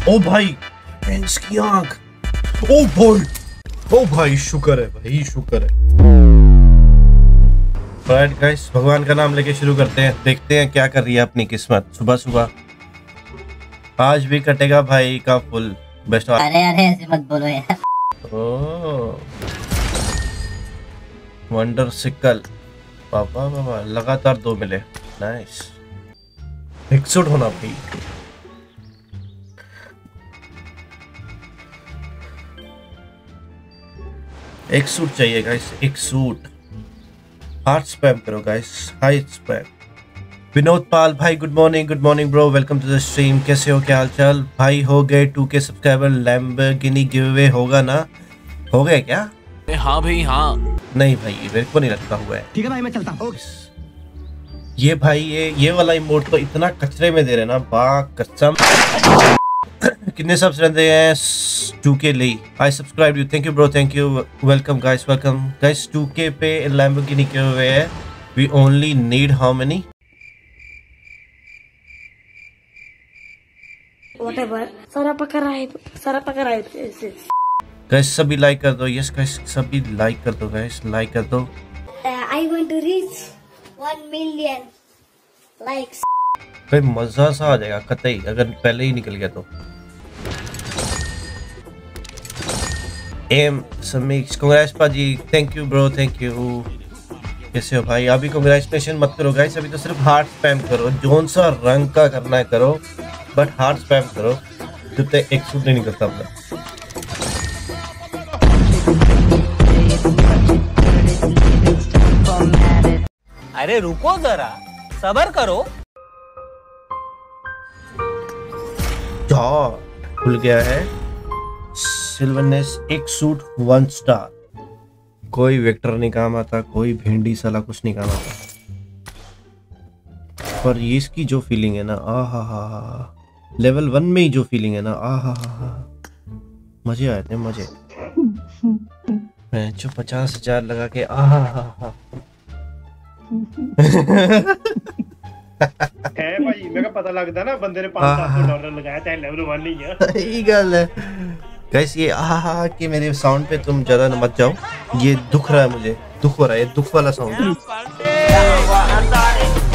ओ भाई पेंस की आंख। ओ भाई शुक्र है भाई, शुक्र है। राइट गाइस, भगवान का नाम लेके शुरू करते हैं, देखते हैं क्या कर रही है अपनी किस्मत। सुबह सुबह आज भी कटेगा भाई का फुल बेस्ट। अरे ऐसे मत बोलो यार। ओह वंडर सिकल, पापा पापा लगातार 2 मिले। नाइस, एक सूट होना भाई। एक सूट चाहिए गाइस, एक सूट। हार्ट स्पैम करो guys, high spam. Vinod Pal भाई good morning bro, welcome to the stream. कैसे हो, क्या हाल चाल भाई? हो गए 2K subscriber, Lamborghini give away होगा ना? हो गया क्या? हाँ भाई हाँ। नहीं भाई मेरे को नहीं लगता हुआ है। ठीक है भाई मैं चलता हूँ। ये भाई ये वाला इमोट तो इतना कचरे में दे रहे ना, बा कसम। कितने सब्स रहते हैं 2K ली? I subscribe you, thank you bro, thank you. Welcome guys, welcome guys. 2K पे लैम्बोर्गिनी के हुए है। We only need how many? Whatever, सारा पकड़ आए ऐसे। गाइस सभी लाइक कर दो। यस गाइस सभी लाइक कर दो, गाइस लाइक कर दो। I want to reach 1 million likes. भाई मजा सा आ जाएगा कतई, अगर पहले ही निकल गया तो। M Samiksh Congress paaji, thank you bro, thank you. कैसे हो भाई? अभी कांग्रेचुलेशन मत करो गाइस, अभी तो सिर्फ हार्ट स्पैम करो। जोन सा रंग का करना है करो, बट हार्ट स्पैम करो। जब तक एक सूट नहीं निकलता अपना। अरे रुको जरा, सबर करो। खुल गया है सिल्वरनेस, एक सूट 1 स्टार। कोई वेक्टर नहीं काम आता, कोई भेंडी साला कुछ नहीं काम आता, पर ये इसकी जो फीलिंग है ना, आहा हा, लेवल 1 में ही जो फीलिंग है ना, आहा हा, मजे आए थे मजे। मैं जो 50,000 लगा के आहा हा। है भाई मेरे को पता लगता ना बंदे ने $500 लगाया चाहे लेवल 1 नहीं है। सही गल है गाइस। ये आहा कि मेरे साउंड पे तुम ज्यादा मत जाओ, ये दुख रहा है मुझे, दुख हो रहा है, ये दुख वाला साउंड है।